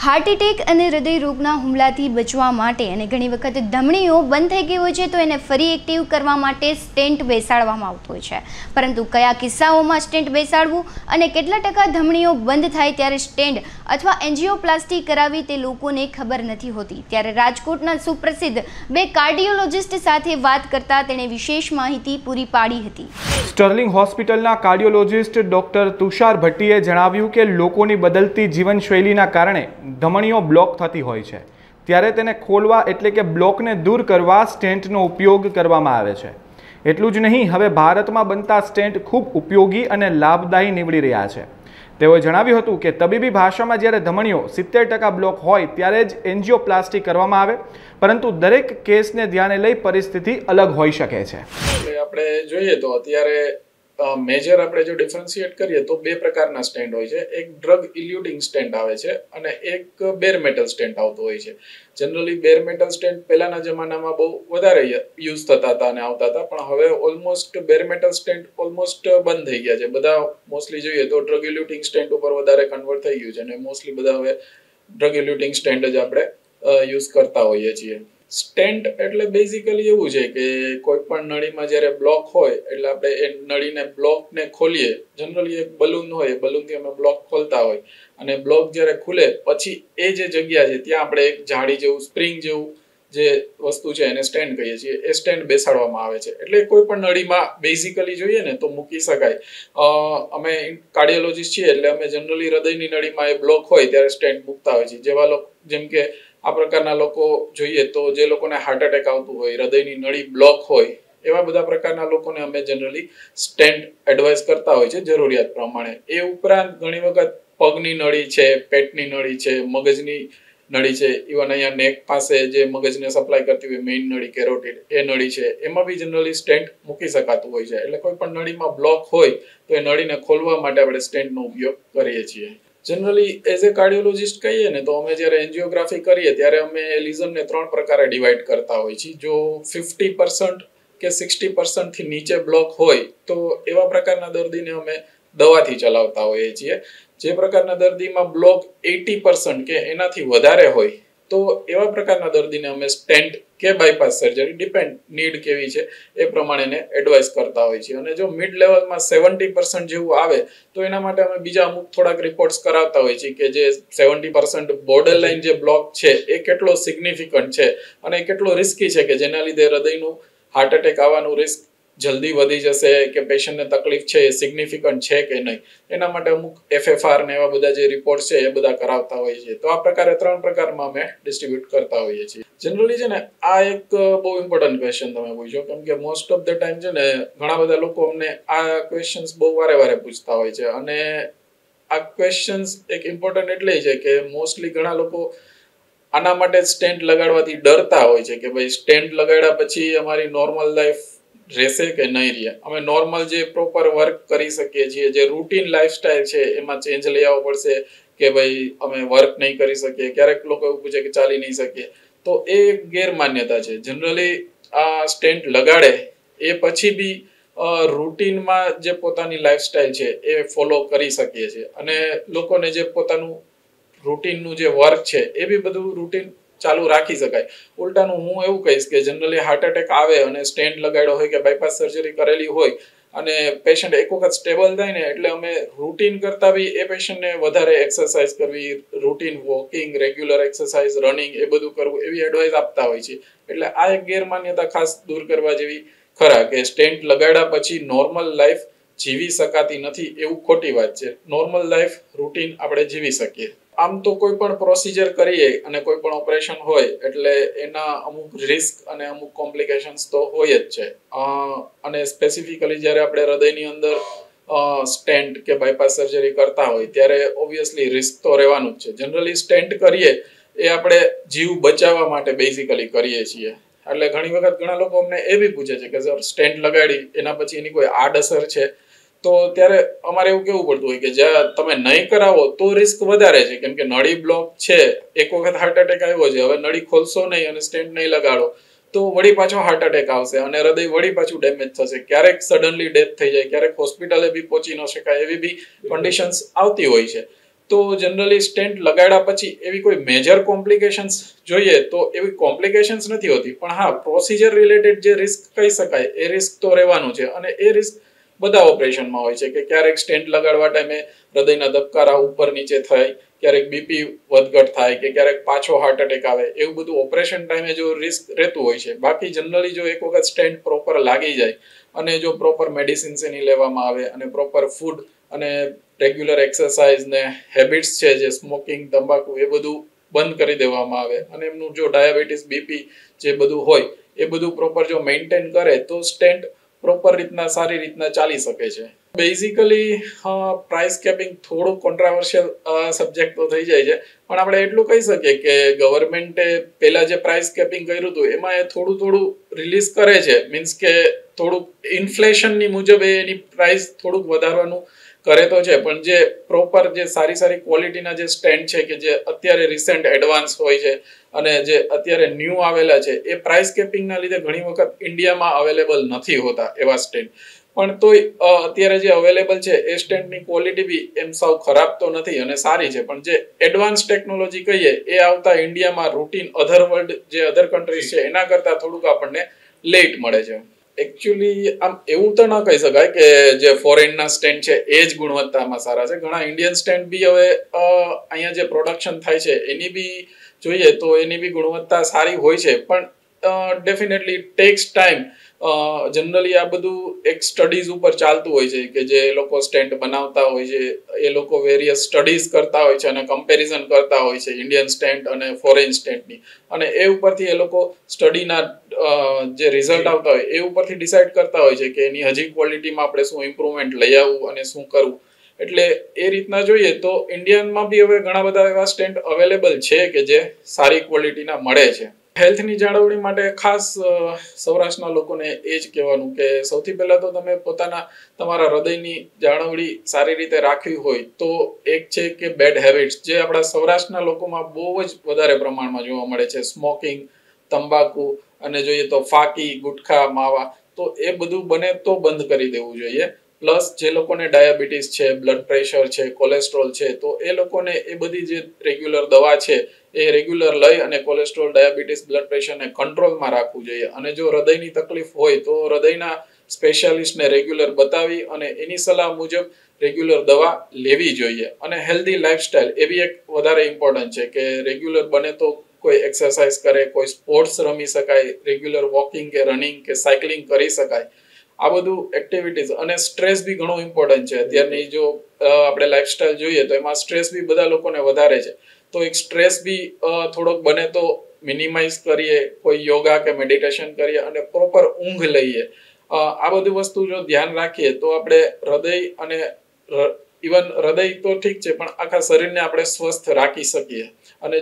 Heart attack અને હૃદય રોગના હુમલાથી બચવા માટે અને ઘણી વખત ધમનીઓ બંધ થઈ ગઈ હોય છે તો એને ફરી એક્ટિવ કરવા માટે સ્ટેન્ટ બેસાડવામાં આવતો હોય છે, પરંતુ કયા કિસ્સાઓમાં સ્ટેન્ટ બેસાડવું અને કેટલા ટકા ધમનીઓ બંધ થાય ત્યારે સ્ટેન્ટ અથવા એન્જિયોપ્લાસ્ટી કરાવી તે લોકોને ખબર નથી હોતી। ત્યારે રાજકોટના સુપ્રસિદ્ધ બે કાર્ડિયોલોજિસ્ટ સાથે વાત કરતા તેણે વિશેષ માહિતી પૂરી પાડી હતી। સ્ટર્લિંગ હોસ્પિટલના કાર્ડિયોલોજિસ્ટ ડોક્ટર તુષાર ભટ્ટીએ જણાવ્યું કે લોકોની બદલતી જીવનશૈલીના કારણે ધમનીઓ બ્લોક થતી હોય છે, ત્યારે તેને ખોલવા એટલે કે બ્લોકને દૂર કરવા સ્ટેન્ટનો ઉપયોગ કરવામાં આવે છે। એટલું જ નહીં, હવે ભારતમાં બનતા સ્ટેન્ટ ખૂબ ઉપયોગી અને લાભદાયી નીવડી રહ્યા છે। તેઓએ જણાવ્યું હતું કે તબીબી ભાષામાં જ્યારે ધમનીઓ 70% બ્લોક હોય ત્યારે જ એન્જિયોપ્લાસ્ટી કરવામાં આવે, પરંતુ દરેક કેસને ધ્યાને લઈ પરિસ્થિતિ અલગ હોઈ શકે છે। આપણે જોઈએ તો અત્યારે મેજર આપણે જો ડિફરન્શિએટ કરીએ તો બે પ્રકારના સ્ટેન્ટ હોય છે। એક ડ્રગ ઇલ્યુટિંગ સ્ટેન્ટ આવે છે અને એક બેર મેટલ સ્ટેન્ટ આવતો હોય છે। જનરલી બેર મેટલ સ્ટેન્ટ પહેલાના જમાનામાં બહુ વધારે યુઝ થતા હતા અને આવતા હતા, પણ હવે almost bare metal stent almost બંધ થઈ ગયા છે। બધા મોસ્ટલી જોઈએ તો ડ્રગ ઇલ્યુટિંગ સ્ટેન્ટ ઉપર વધારે કન્વર્ટ થઈ ગયું છે અને મોસ્ટલી બધા હવે ડ્રગ ઇલ્યુટિંગ સ્ટેન્ટ જ આપણે યુઝ કરતા હોઈએ છીએ। સ્ટેન્ટ એટલે બેઝિકલી એવું છે કે કોઈ પણ નળીમાં જ્યારે બ્લોક હોય એટલે આપણે એ નળીને બ્લોકને ખોલીએ। જનરલી એક બલૂન હોય, બલૂનથી અમે બ્લોક ખોલતા હોય અને બ્લોક જ્યારે ખુલે પછી એ જે જગ્યા છે ત્યાં આપણે એક જાળી જેવું સ્પ્રિંગ જેવું જે વસ્તુ છે એને સ્ટેન્ડ કહીએ છીએ, એ સ્ટેન્ડ બેસાડવામાં આવે છે। એટલે કોઈ પણ નળીમાં બેઝિકલી જોઈએ ને તો મૂકી શકાય। અમે કાર્ડિયોલોજિસ્ટ છીએ એટલે અમે જનરલી હૃદયની નળીમાં એ બ્લોક હોય ત્યારે સ્ટેન્ડ મૂકતા હોય છે। જેવા લોકો જેમ કે આ પ્રકારના લોકો જોઈએ તો જે લોકોને હાર્ટ એટેક આવતું હોય, હૃદયની નળી બ્લોક હોય, એવા બધા પ્રકારના લોકોને અમે જનરલી સ્ટેન્ટ એડવાઇસ કરતા હોય છે જરૂરિયાત પ્રમાણે। એ ઉપરાંત ઘણી વખત પગની નળી છે, પેટની નળી છે, મગજની નળી છે, ઇવન અહીંયા નેક પાસે જે મગજને સપ્લાય કરતી હોય મેઇન નળી કેરોટિડ એ નળી છે, એમાં બી જનરલી સ્ટેન્ટ મૂકી શકાતું હોય છે। એટલે કોઈ પણ નળીમાં બ્લોક હોય તો એ નળીને ખોલવા માટે આપણે સ્ટેન્ટનો ઉપયોગ કરીએ છીએ। જનરલી એઝ એ કાર્ડિયોલોજિસ્ટ કહીએ ને તો અમે જ્યારે એન્જિયોગ્રાફી કરીએ ત્યારે અમે લીઝનને 3 પ્રકારે ડિવાઈડ કરતા હોઈએ છીએ। જો 50% કે 60% થી નીચે બ્લોક હોય તો એવા પ્રકારના દર્દીને અમે દવાથી ચલાવતા હોઈએ છીએ। જે પ્રકારના દર્દીમાં બ્લોક 80% કે એનાથી વધારે હોય તો એવા પ્રકારના દર્દીને અમે સ્ટેન્ટ કે બાયપાસ સર્જરી ડિપેન્ડ નીડ કેવી છે એ પ્રમાણે એડવાઇસ કરતા હોય છે। અને જો મિડ લેવલમાં 70% જેવું આવે તો એના માટે અમે બીજા અમુક થોડાક રિપોર્ટ્સ કરાવતા હોય છે કે જે 70% બોર્ડર લાઇન જે બ્લોક છે એ કેટલો સિગ્નિફિકન્ટ છે અને કેટલો રિસ્કી છે કે જેના લીધે હૃદયનું હાર્ટ એટેક આવવાનું રિસ્ક જલ્દી વધી જશે કે પેશન્ટને તકલીફ છે એ સિગ્નિફિકન્ટ છે કે નહીં, એના માટે અમુક FFR ને એવા બધા જે રિપોર્ટ છે એ બધા કરાવતા હોઈએ છીએ। તો આ પ્રકારે 3 પ્રકારમાં અમે ડિસ્ટ્રીબ્યુટ કરતા હોઈએ છીએ। જનરલી છે ને આ એક બહુ ઇમ્પોર્ટન્ટ ક્વેશ્ચન તમે પૂછ્યો, કેમ કે મોસ્ટ ઓફ ધ ટાઈમ છે ને ઘણા બધા લોકો અમને આ ક્વેશ્ચન્સ બહુ વારે પૂછતા હોય છે અને આ ક્વેશ્ચન્સ એક ઇમ્પોર્ટન્ટ એટલે છે કે મોસ્ટલી ઘણા લોકો આના માટે સ્ટેન્ટ લગાડવાથી ડરતા હોય છે કે ભાઈ સ્ટેન્ટ લગાડ્યા પછી અમારી નોર્મલ લાઈફ રહેશે કે નહીં રહે, અમે નોર્મલ જે પ્રોપર વર્ક કરી શકીએ છીએ, જે રૂટીન લાઈફસ્ટાઈલ છે એમાં ચેન્જ લઈ આવવો પડશે કે ભાઈ અમે વર્ક નહીં કરી શકીએ। ક્યારેક લોકો એવું પૂછે કે ચાલી નહીં શકીએ, તો એ ગેરમાન્યતા છે। જનરલી આ સ્ટેન્ટ લગાડે એ પછી બી રૂટીનમાં જે પોતાની લાઈફસ્ટાઈલ છે એ ફોલો કરી શકીએ છીએ અને લોકોને જે પોતાનું રૂટીનનું જે વર્ક છે એ બી બધું રૂટીન ચાલુ રાખી શકાય। ઉલટાનું હું એવું કહીશ કે જનરલી હાર્ટ એટેક આવે અને સ્ટેન્ટ લગાડ્યો હોય કે બાયપાસ સર્જરી કરેલી હોય અને પેશન્ટ એક વખત સ્ટેબલ થાય ને એટલે અમે રૂટીન કરતા બી એ પેશન્ટને વધારે એક્સરસાઇઝ કરવી, routine walking, regular exercise, running એ બધું કરવું એવી એડવાઇસ આપતા હોય છે। એટલે આ એક ગેરમાન્યતા ખાસ દૂર કરવા જેવી ખરા કે સ્ટેન્ટ લગાડ્યા પછી નોર્મલ લાઈફ જીવી શકાતી નથી એવું ખોટી વાત છે। નોર્મલ લાઈફ રૂટીન આપણે જીવી શકીએ। આમ તો કોઈ પણ પ્રોસિજર કરીએ અને કોઈ પણ ઓપરેશન હોય એટલે એના અમુક રિસ્ક અને અમુક કોમ્પ્લિકેશન્સ તો હોય જ છે અને સ્પેસિફિકલી જ્યારે આપણે હૃદયની અંદર સ્ટેન્ટ કે બાયપાસ સર્જરી કરતા હોય ત્યારે ઓબ્વિયસલી રિસ્ક તો રહેવાનું જ છે। જનરલી સ્ટેન્ટ કરીએ એ આપણે જીવ બચાવવા માટે બેઝિકલી કરીએ છીએ। એટલે ઘણી વખત ઘણા લોકો અમને એ બી પૂછે છે કે સર સ્ટેન્ટ લગાડી એના પછી એની કોઈ આડઅસર છે, તો ત્યારે અમારે એવું કેવું પડતું હોય કે જ્યાં તમે નહીં કરાવો તો રિસ્ક વધારે છે, કેમ કે નળી બ્લોક છે, એક વખત હાર્ટ એટેક આવ્યો છે, હવે નળી ખોલશો નહીં અને સ્ટેન્ટ નહીં લગાડો તો વળી પાછો હાર્ટ એટેક આવશે અને હૃદય વળી પાછું ડેમેજ થશે, ક્યારેક સડનલી ડેથ થઈ જાય, ક્યારેક હોસ્પિટલે બી પહોંચી ન શકાય એવી બી કન્ડિશન્સ આવતી હોય છે। તો જનરલી સ્ટેન્ટ લગાડ્યા પછી એવી કોઈ મેજર કોમ્પ્લિકેશન્સ જોઈએ તો એવી કોમ્પ્લિકેશન્સ નથી હોતી, પણ હા પ્રોસિજર રિલેટેડ જે રિસ્ક કહી શકાય એ રિસ્ક તો રહેવાનું છે. અને એ રિસ્ક બધા ઓપરેશનમાં હોય છે કે ક્યારેક સ્ટેન્ટ લગાડવા ટાઈમે હૃદયના ધબકારા ઉપર નીચે થાય, ક્યારેક બીપી વધઘટ થાય કે ક્યારેક પાછો હાર્ટ એટેક આવે, એવું બધું ઓપરેશન ટાઈમે જો રિસ્ક રહેતું હોય છે. બાકી જનરલી જો એક વખત સ્ટેન્ટ પ્રોપર લાગી જાય અને જો પ્રોપર મેડિસિન્સ એની લેવામાં આવે અને પ્રોપર ફૂડ અને રેગ્યુલર એક્સરસાઇઝ ને હેબિટ્સ છે જે સ્મોકિંગ, તંબાકુ એ બધું બંધ કરી દેવામાં આવે અને એમનું જો ડાયાબિટીસ, બીપી જે બધું હોય એ બધું પ્રોપર જો મેન્ટેન કરે તો સ્ટેન્ટ પ્રોપર રીતના સારી રીતના ચાલી શકે છે. બેઝિકલી પ્રાઇસ કેપિંગ થોડું કોન્ટ્રાવર્શિયલ સબ્જેક્ટ તો થઈ જાય છે, પણ આપણે એટલું કહી શકીએ કે ગવર્મેન્ટે પહેલા જે પ્રાઇસ કેપિંગ કર્યું હતું એમાં એ થોડું રિલીઝ કરે છે, મીન્સ કે થોડુંક ઇન્ફ્લેશનની મુજબ એની પ્રાઇસ થોડુંક વધારવાનું કરે તો છે, પણ જે પ્રોપર જે સારી ક્વોલિટીના જે સ્ટેન્ડ છે કે જે અત્યારે રિસેન્ટ એડવાન્સ હોય છે અને જે અત્યારે ન્યૂ આવેલા છે એ પ્રાઇસ કેપિંગના લીધે ઘણી વખત ઇન્ડિયામાં અવેલેબલ નથી હોતા એવા સ્ટેન્ડ. પણ તોય અત્યારે જે અવેલેબલ છે એ સ્ટેન્ડની ક્વોલિટી બી એમ સાવ ખરાબ તો નથી અને સારી છે, પણ જે એડવાન્સ ટેકનોલોજી કહીએ એ આવતા ઇન્ડિયામાં રૂટીન અધર કન્ટ્રીઝ છે એના કરતાં થોડુંક આપણને લેટ મળે છે. એકચ્યુઅલી આમ એવું તો ન કહી શકાય કે જે ફોરેનના સ્ટેન્ડ છે એ જ ગુણવત્તામાં સારા છે. ઘણા ઇન્ડિયન સ્ટેન્ડ બી હવે અહીંયા જે પ્રોડક્શન થાય છે એની બી જોઈએ તો એની બી ગુણવત્તા સારી હોય છે, પણ ડેફિનેટલી ટેક્સ ટાઈમ. જનરલી આ બધું એક સ્ટડીઝ ઉપર ચાલતું હોય છે કે જે લોકો સ્ટેન્ટ બનાવતા હોય છે એ લોકો વેરિયસ સ્ટડીઝ કરતા હોય છે અને કમ્પેરિઝન કરતા હોય છે ઇન્ડિયન સ્ટેન્ટ અને ફોરેન સ્ટેન્ટની, અને એ ઉપરથી એ લોકો સ્ટડીના જે રિઝલ્ટ આવતા હોય એ ઉપરથી ડિસાઇડ કરતા હોય છે કે એની હજી ક્વોલિટીમાં આપણે શું ઇમ્પ્રુવમેન્ટ લઈ આવવું અને શું કરવું. એટલે એ રીતના જોઈએ તો ઇન્ડિયનમાં બી હવે ઘણા બધા એવા સ્ટેન્ટ અવેલેબલ છે કે જે સારી ક્વોલિટીના મળે છે. હેલ્થની જાળવણી માટે ખાસ સૌરાષ્ટ્રના લોકોને એ જ કહેવાનું કે સૌથી પહેલાં તો તમે તમારા હૃદયની જાળવણી સારી રીતે રાખવી હોય તો એક છે કે બેડ હેબિટ્સ, જે આપણા સૌરાષ્ટ્રના લોકોમાં બહુ જ વધારે પ્રમાણમાં જોવા મળે છે, સ્મોકિંગ, તંબાકુ અને જોઈએ તો ફાકી, ગુટખા, માવા, તો એ બધું બને તો બંધ કરી દેવું જોઈએ. પ્લસ જે લોકોને ડાયાબિટીસ છે, બ્લડ પ્રેશર છે, કોલેસ્ટ્રોલ છે, તો એ લોકોને એ બધી જે રેગ્યુલર દવા છે એ રેગ્યુલર લઈ અને કોલેસ્ટ્રોલ, ડાયાબિટીસ, બ્લડ પ્રેશરને કંટ્રોલમાં રાખવું જોઈએ. અને જો હૃદયની તકલીફ હોય તો હૃદયના સ્પેશિયાલિસ્ટને રેગ્યુલર બતાવી અને એની સલાહ મુજબ રેગ્યુલર દવા લેવી જોઈએ. અને હેલ્ધી લાઇફસ્ટાઇલ એ બી એક વધારે ઇમ્પોર્ટન્ટ છે કે રેગ્યુલર બને તો કોઈ એક્સરસાઇઝ કરે, કોઈ સ્પોર્ટ્સ રમી શકાય, રેગ્યુલર વોકિંગ કે રનિંગ કે સાયકલિંગ કરી શકાય. આ બધું એક્ટિવિટીઝ. અને સ્ટ્રેસ બી ઘણું ઇમ્પોર્ટન્ટ છે. અત્યારની જો આપણે લાઈફસ્ટાઈલ જોઈએ તો એમાં સ્ટ્રેસ બી બધા લોકોને વધારે છે, તો એક સ્ટ્રેસ બી થોડોક બને તો મિનિમાઇઝ કરીએ, કોઈ યોગા કે મેડિટેશન કરીએ અને પ્રોપર ઊંઘ લઈએ. આ બધી વસ્તુ જો ધ્યાન રાખીએ તો આપણે હૃદય અને ઇવન હૃદય તો ઠીક છે પણ આખા શરીરને આપણે સ્વસ્થ રાખી શકીએ. અને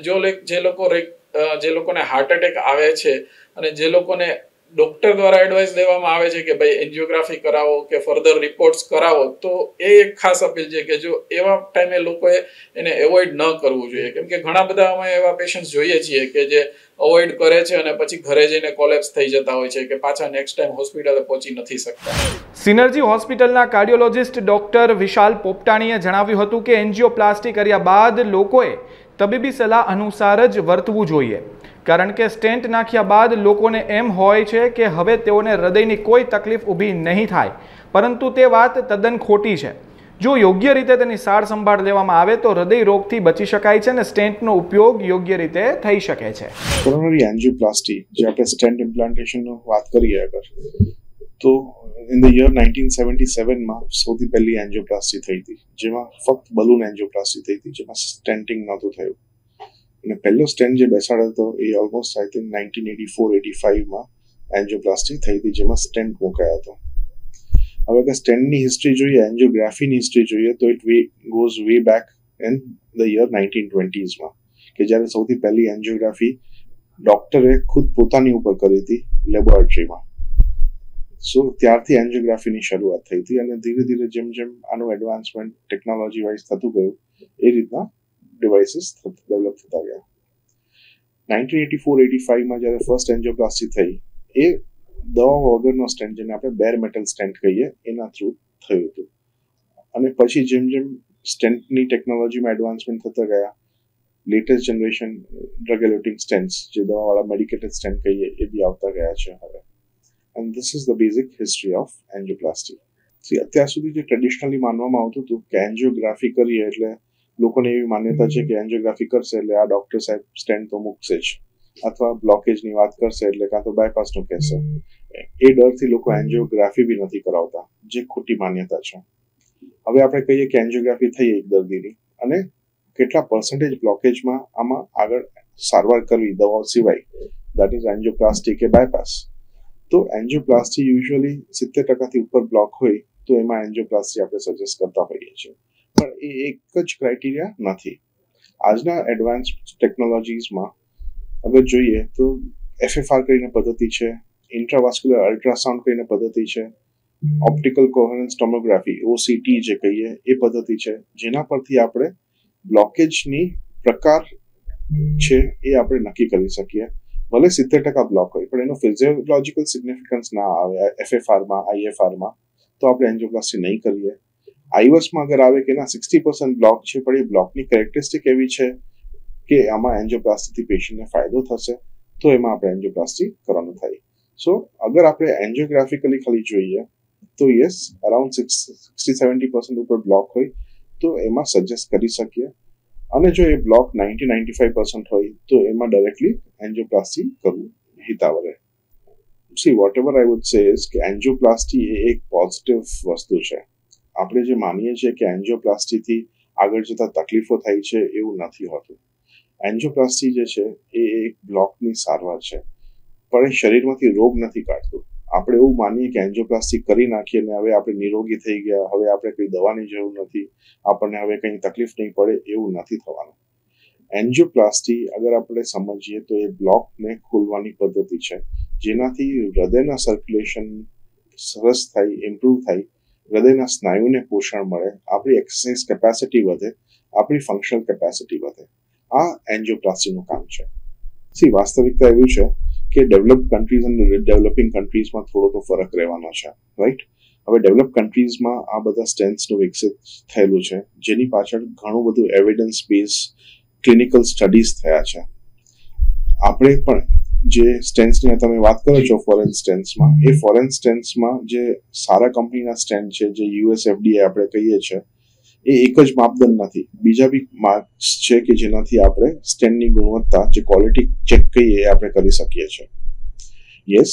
જે લોકોને હાર્ટ એટેક આવે છે અને જે લોકોને ડોક્ટર દ્વારા એડવાઇસ દેવામાં આવે છે કે ભાઈ એન્જિયોગ્રાફી કરાવો કે ફર્ધર રિપોર્ટ્સ કરાવો, તો એ એક ખાસ અપીલ છે કે જો એવા ટાઈમે લોકોએ એને એવોઇડ ન કરવું જોઈએ. કેમ કે ઘણા બધા અમે એવા પેશન્ટ જોઈએ છીએ કે જે અવોઇડ કરે છે અને પછી ઘરે જઈને કોલેપ્સ થઈ જતા હોય છે કે પાછા નેક્સ્ટ ટાઈમ હોસ્પિટલે પહોંચી નથી શકતા. સિનર્જી હોસ્પિટલના કાર્ડિયોલોજિસ્ટ ડોક્ટર વિશાલ પોપટાણીએ જણાવ્યું હતું કે એન્જિયોપ્લાસ્ટી કર્યા બાદ લોકોએ તબીબી સલાહ અનુસાર જ વર્તવું જોઈએ, કારણ કે સ્ટેન્ટ નાખ્યા બાદ લોકોને એમ હોય છે કે હવે તેઓને હૃદયની કોઈ તકલીફ ઊભી નહીં થાય, પરંતુ તે વાત તદ્દન ખોટી છે. જો યોગ્ય રીતે તેની સાર સંભાળ લેવામાં આવે તો હૃદય રોગથી બચી શકાય છે અને સ્ટેન્ટનો ઉપયોગ યોગ્ય રીતે થઈ શકે છે. કોરોનરી એન્જિયોપ્લાસ્ટી, જે આપણે સ્ટેન્ટ ઇમ્પ્લાન્ટેશનનો વાત કરીએ અગર, તો ઇન ધ યર 1977 માં સૌથી પહેલી એન્જિયોપ્લાસ્ટી થઈ હતી, જેમાં ફક્ત બલૂન એન્જિયોપ્લાસ્ટી થઈ હતી, જેમાં સ્ટેન્ટિંગ નહોતું થયું. અને પહેલો સ્ટેન્ટ જે બેસાડ્યો હતો એ ઓલમોસ્ટ આઈ થિંક 1984-85 માં એન્જિયોપ્લાસ્ટી થઈ હતી, જેમાં સ્ટેન્ટ મુકાયો હતો. હવે અગર સ્ટેન્ટની હિસ્ટ્રી જોઈએ, એન્જિયોગ્રાફીની હિસ્ટ્રી જોઈએ તો it goes way back in the year 1920s માં, કે જ્યારે સૌથી પહેલી એન્જિયોગ્રાફી ડોક્ટરે ખુદ પોતાની ઉપર કરી હતી લેબોરેટરીમાં. સો ત્યારથી એન્જિયોગ્રાફીની શરૂઆત થઈ હતી અને ધીરે ધીરે જેમ જેમ આનું એડવાન્સમેન્ટ ટેકનોલોજી વાઇઝ થતું ગયું એ રીતના ડિવાઇસીસ ડેવલપ થતા ગયા. 1984-85 માં જ્યારે ફર્સ્ટ એન્જિયોપ્લાસ્ટી થઈ એ દવા વગરનો સ્ટેન્ટ, જેને આપણે બેર મેટલ સ્ટેન્ટ કહીએ, એના થ્રુ થયું હતું. અને પછી જેમ જેમ સ્ટેન્ટની ટેકનોલોજીમાં એડવાન્સમેન્ટ થતા ગયા, latest generation drug eluting stents, જે દવાવાળા મેડિકેટેડ સ્ટેન્ટ કહીએ, એ બી આવતા ગયા છે હવે. And this is the basic history of angioplasty. અત્યાર સુધી જે ટ્રેડિશનલી માનવામાં આવતું હતું કે એન્જિયોગ્રાફી કરીએ એટલે લોકોને એવી માન્યતા છે કે એન્જિયોગ્રાફી કરશે એટલે આ ડોક્ટર સાહેબ સ્ટેન્ટ તો મૂકશે જ, અથવા બ્લોકેજની વાત કરશે એટલે કાં તો બાયપાસનું કહેશે. એ ડરથી લોકો એન્જિયોગ્રાફી બી નથી કરાવતા, જે ખોટી માન્યતા છે. હવે આપણે કહીએ કે એન્જિયોગ્રાફી થઈ એક દર્દીની અને કેટલા પર્સન્ટેજ બ્લોકેજમાં આમાં આગળ સારવાર કરવી દવાઓ સિવાય, દેટ ઇઝ એન્જિયોપ્લાસ્ટી કે બાયપાસ. તો એન્જિયોપ્લાસ્ટી યુઝ્યુઅલી 70% ઉપર બ્લોક હોય તો એમાં એન્જિયોપ્લાસ્ટી આપણે સજેસ્ટ કરતા હોઈએ છીએ, પણ એ એક જ ક્રાઇટેરિયા નથી. આજના એડવાન્સ ટેકનોલોજીસમાં અગર જોઈએ તો FFR કરીને પદ્ધતિ છે, ઇન્ટ્રાવાસ્ક્યુલર અલ્ટ્રાસાઉન્ડ કરીને પદ્ધતિ છે, ઓપ્ટિકલ કોહેરન્સ ટોમોગ્રાફી OCT જે કહીએ એ પદ્ધતિ છે, જેના પરથી આપણે બ્લોકેજની પ્રકાર છે એ આપણે નક્કી કરી શકીએ. ભલે 70% બ્લોક હોય પણ એનો ફિઝિયોલોજીકલ સિગ્નિફિકન્સ ના આવે FFRમાં, IFRમાં, તો આપણે એન્જિયોપ્લાસ્ટી નહીં કરીએ. આઈવસમાં અગર આવે કે ના 60% બ્લોક છે પણ એ બ્લોકની કેરેક્ટરિસ્ટિક એવી છે કે આમાં એન્જિયોપ્લાસ્ટીથી પેશન્ટને ફાયદો થશે, તો એમાં આપણે એન્જિયોપ્લાસ્ટી કરવાનું થાય. સો અગર આપણે એન્જિયોગ્રાફિકલી ખાલી જોઈએ તો યસ, અરાઉન્ડ 60-70% ઉપર બ્લોક હોય તો એમાં સજેસ્ટ કરી શકીએ. અને જો એ બ્લોક 90-95% હોય તો એમાં ડાયરેક્ટલી એન્જિયોપ્લાસ્ટી કરવું હિતાવહ. See whatever I would say is કે એન્જિયોપ્લાસ્ટી એ એક પોઝિટિવ વસ્તુ છે. આપણે જે માનીએ છીએ કે એન્જિયોપ્લાસ્ટીથી આગળ જતા તકલીફો થાય છે એવું નથી હોતું. એન્જિયોપ્લાસ્ટી જે છે એ એક બ્લોકની સારવાર છે, પણ એ શરીરમાંથી રોગ નથી કાઢતું. આપણે એવું માનીએ કે એન્જિયોપ્લાસ્ટી કરી નાખીએ ને હવે આપણે નિરોગી થઈ ગયા, હવે આપણે કોઈ દવાની જરૂર નથી, આપણને હવે કંઈ તકલીફ નહીં પડે, એવું નથી થવાનું. એન્જિયોપ્લાસ્ટી અગર આપણે સમજીએ તો એ બ્લોકને ખોલવાની પદ્ધતિ છે, જેનાથી હૃદયના સર્ક્યુલેશન સરસ થાય, ઇમ્પ્રૂવ થાય, હૃદયના સ્નાયુને પોષણ મળે, આપણી એક્સરસાઇઝ કેપેસિટી વધે, આપણી ફંક્શનલ કેપેસિટી વધે. આ એન્જિયોપ્લાસ્ટીનું કામ છે. વાસ્તવિકતા એવું છે કે ડેવલપ્ડ કન્ટ્રીઝ અને ડેવલપિંગ કન્ટ્રીઝમાં થોડો તો ફરક રહેવાનો છે, રાઈટ? હવે ડેવલપ કન્ટ્રીઝમાં આ બધા સ્ટેન્ટ્સનું વિકસિત થયેલું છે, જેની પાછળ ઘણું બધું એવિડન્સ બેઝ ક્લિનિકલ સ્ટડીઝ થયા છે. આપણે પણ જે સ્ટેન્ટ્સની તમે વાત કરો છો ફોરેન સ્ટેન્ટ્સમાં, એ ફોરેન સ્ટેન્ટ્સમાં જે સારા કંપનીના સ્ટેન્ટ છે, જે US FDA આપણે કહીએ છીએ, એ એક જ માપદંડ નથી, બીજા બી માર્ક્સ છે કે જેનાથી આપણે સ્ટેન્ટની ગુણવત્તા, જે ક્વોલિટી ચેક કહીએ એ આપણે કરી શકીએ છીએ. યસ,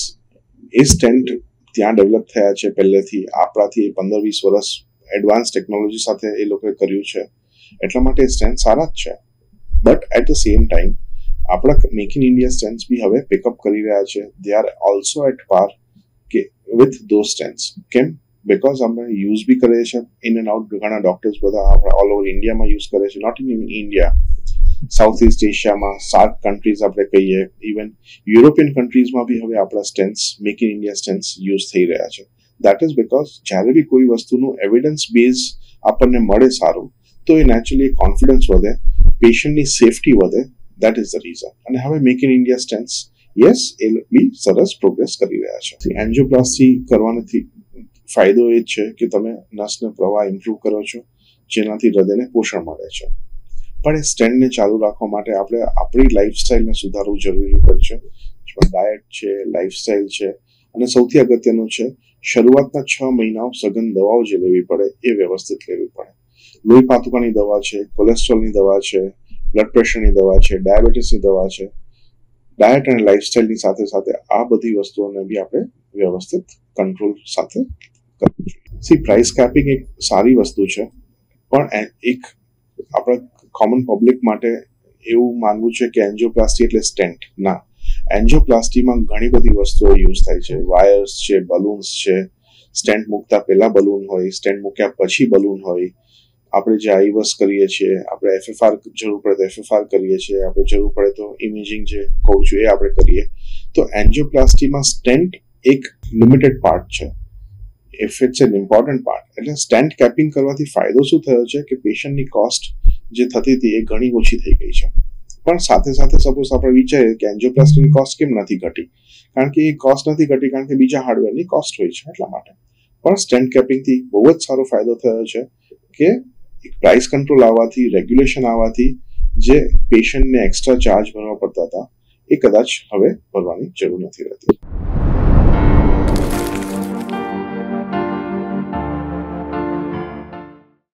એ સ્ટેન્ટ ત્યાં ડેવલપ થયા છે પહેલેથી, આપણાથી 15-20 વર્ષ એડવાન્સ ટેકનોલોજી સાથે એ લોકોએ કર્યું છે, એટલા માટે સ્ટેન્ટ સારા જ છે. But at the same time આપણા મેક ઇન ઇન્ડિયા સ્ટેન્ટ્સ બી હવે પિકઅપ કરી રહ્યા છે. દે આર ઓલ્સો એટ પાર કે વિથ ધોઝ સ્ટેન્ટ્સ. કેમ? બિકોઝ અમે યુઝ બી કરીએ છીએ, ઇન એન્ડ આઉટ ઘણા ડોક્ટર્સ બધા આપણા ઓલ ઓવર ઇન્ડિયામાં યુઝ કરે છે, not in India, south east એશિયામાં, સાર્ક કન્ટ્રીઝ આપણે કહીએ, ઇવન યુરોપિયન કન્ટ્રીઝમાં બી હવે આપણા stents, make in India stents use થઈ રહ્યા છે. દેટ ઇઝ બિકોઝ જ્યારે બી કોઈ વસ્તુનું એવિડન્સ બેઝ આપણને મળે સારું, તો એ નેચરલી કોન્ફિડન્સ વધે, પેશન્ટની સેફટી વધે. That is the reason. અને હવે make in India stents yes એ બી સરસ પ્રોગ્રેસ કરી રહ્યા છે. એન્જિયોપ્લાસ્ટી કરવાથી ફાયદો એ છે કે તમે નસનો પ્રવાહ ઇમ્પ્રૂવ કરો છો, જેનાથી હૃદયને પોષણ મળે છે. પણ એ સ્ટેન્ડને ચાલુ રાખવા માટે આપણે આપણી લાઈફસ્ટાઈલને સુધારવું જરૂરી પડશે. ડાયટ છે, લાઈફસ્ટાઈલ છે, અને સૌથી અગત્યનું છે શરૂઆતના 6 મહિનાઓ સઘન દવાઓ જે લેવી પડે એ વ્યવસ્થિત લેવી પડે. લોહી પાતુકાની દવા છે, કોલેસ્ટ્રોલની દવા છે, બ્લડ પ્રેશરની દવા છે, ડાયાબિટીસની દવા છે. ડાયટ અને લાઈફસ્ટાઈલની સાથે સાથે આ બધી વસ્તુઓને બી આપણે વ્યવસ્થિત કંટ્રોલ સાથે કરવું જોઈએ. પ્રાઇસ કેપિંગ એક સારી વસ્તુ છે, પણ એક આપણા કોમન પબ્લિક માટે એવું માનવું છે કે એન્જિયોપ્લાસ્ટી એટલે સ્ટેન્ટ. ના, એન્જિયોપ્લાસ્ટીમાં ઘણી બધી વસ્તુઓ યુઝ થાય છે. વાયર્સ છે, બલૂન્સ છે, સ્ટેન્ટ મૂકતા પહેલા બલૂન હોય, સ્ટેન્ટ મૂક્યા પછી બલૂન હોય. આપણે જે આઈવસ કરીએ છીએ, આપણે FFR જરૂર પડે તો FFR કરીએ છીએ, આપણે જરૂર પડે તો ઇમેજિંગ જે કહું છું એ આપણે કરીએ. તો એન્જિયોપ્લાસ્ટીમાં સ્ટેન્ટ એક લિમિટેડ પાર્ટ છે, if it's an important part. એટલે સ્ટેન્ટ કેપિંગ કરવાથી ફાયદો શું થયો છે કે પેશન્ટની કોસ્ટ જે થતી હતી એ ઘણી ઓછી થઈ ગઈ છે. પણ સાથે સાથે સપોઝ આપણે વિચારીએ કે એન્જિયોપ્લાસ્ટીની કોસ્ટ કેમ નથી ઘટી, કારણ કે એ કોસ્ટ નથી ઘટી કારણ કે બીજા હાર્ડવેરની કોસ્ટ હોય છે એટલા માટે. પણ સ્ટેન્ટ કેપિંગથી બહુ જ સારો ફાયદો થયો છે કે એક પ્રાઇસ કંટ્રોલ આવવાથી, રેગ્યુલેશન આવવાથી જે પેશન્ટને એક્સ્ટ્રા ચાર્જ ભરવા પડતા હતા એ કદાચ હવે ભરવાની જરૂર નથી રહેતી.